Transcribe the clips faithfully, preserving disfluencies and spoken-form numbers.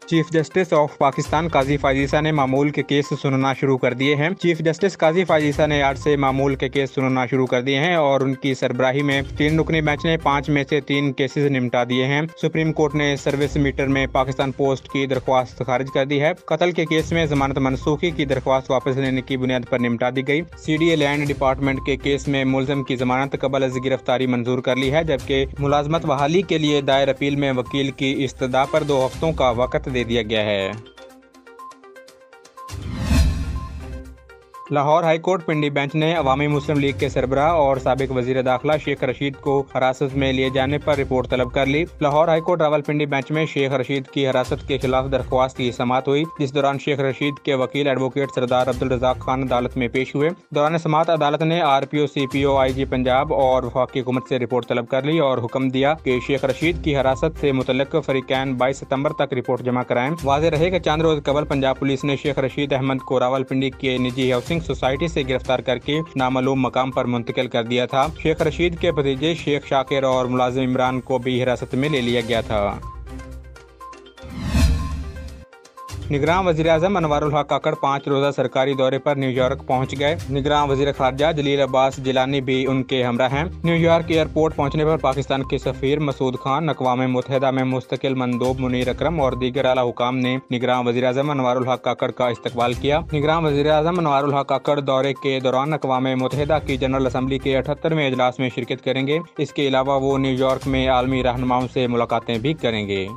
Chief justice of Pakistan Qazi फायजीसा ने मामूल के केस सुनना शुरू कर दिए हैं। चीफ जस्टिस काजी फायजीसा ने आज से मामूल के केस सुनना शुरू कर दिए हैं और उनकी सरबराही में तीन रुकनी बेंच ने पाँच में से तीन केसेस निपटा दिए हैं। सुप्रीम कोर्ट ने सर्विस मीटर में पाकिस्तान पोस्ट की दरख्वास्त खारिज कर दी है। कत्ल के केस में जमानत मनसूखी की दरख्वास्त वापस लेने की बुनियाद पर निपटा दी गई। C D A land department के केस में मुलजिम की जमानत कबल अज़ गिरफ्तारी मंजूर कर ली है, जबकि मुलाजमत बहाली के लिए दायर अपील में वकील की इस्तदा पर दो हफ्तों का वक्त दे दिया गया है। Lahore high court Pindi bench ने अवामी मुस्लिम लीग के सरबराह और साबिक वजीर दाखिला शेख रशीद को हिरासत में लिए जाने पर रिपोर्ट तलब कर ली। Lahore high court Rawalpindi bench में शेख रशीद की हिरासत के खिलाफ दरख्वास्त की समाअत हुई, जिस दौरान शेख रशीद के वकील एडवोकेट सरदार अब्दुल रज़ाक खान अदालत में पेश हुए। दौरान समाअत अदालत ने R P O, C P O, I G Punjab और वफाकी हुकूमत से रिपोर्ट तलब कर ली और हुक्म दिया कि शेख रशीद की हिरासत से मुतल्लिक फरीकैन बाईस सितम्बर तक रिपोर्ट जमा कराएं। वाज़ेह रहे कि चंद रोज कबल पंजाब पुलिस ने शेख रशीद अहमद को रावलपिंडी के निजी हाउसिंग सोसाइटी से गिरफ्तार करके नामालूम मकाम पर मुंतकिल कर दिया था। शेख रशीद के भतीजे शेख शाकिर और मुलाजिम इमरान को भी हिरासत में ले लिया गया था। निगरान वज़ीर आज़म अनवारुल हक काकड़ पाँच रोज़ा सरकारी दौरे पर न्यूयॉर्क पहुंच गए। निगरान वज़ीर ख़ारजा जलील अब्बास जिलानी भी उनके हमरा हैं। न्यूयॉर्क एयरपोर्ट पहुंचने पर पाकिस्तान के सफ़ीर मसूद खान, अक़वाम मुत्तहिदा में मुस्तकिल मंदूब मुनीर अकरम और दीगर आला हुकाम ने निगरान वज़ीर आज़म अनवारुल हक काकड़ का इस्तकबाल किया। निगरान वज़ीर आज़म अनवारुल हक काकड़ दौरे के दौरान अक़वाम मुत्तहिदा की जनरल असम्बली के अठहत्तरवें इजलास में शिरकत करेंगे। इसके अलावा वो न्यूयॉर्क में आलमी रहनुमाओं से मुलाकातें भी करेंगे।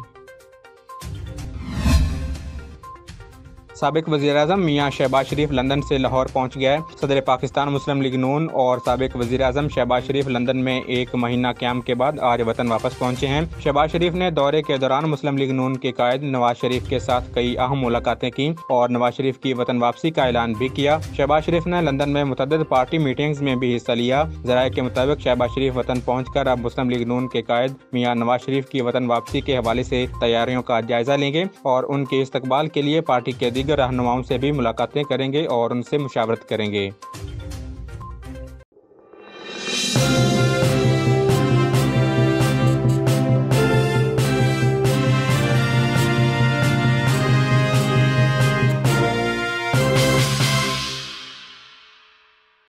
साबिक वज़ीर-ए-आज़म मियां शहबाज शरीफ लंदन से लाहौर पहुंच गया है। सदर पाकिस्तान मुस्लिम लीग नून और साबिक वज़ीर-ए-आज़म शहबाज शरीफ लंदन में एक महीना क़याम के बाद आज वतन वापस पहुंचे हैं। शहबाज शरीफ ने दौरे के दौरान मुस्लिम लीग नून के कायद नवाज शरीफ के साथ कई अहम मुलाकातें की और नवाज शरीफ की वतन वापसी का ऐलान भी किया। शहबाज शरीफ ने लंदन में मुतअद्दिद पार्टी मीटिंग्स में भी हिस्सा लिया। ज़राए के मुताबिक शहबाज शरीफ वतन पहुँच कर अब मुस्लिम लीग नून के कायद मियां नवाज शरीफ की वतन वापसी के हवाले से तैयारियों का जायजा लेंगे और उनके इस्तकबाल के लिए पार्टी के दीगर रहनुमाओं से भी मुलाकातें करेंगे और उनसे मुशावरत करेंगे।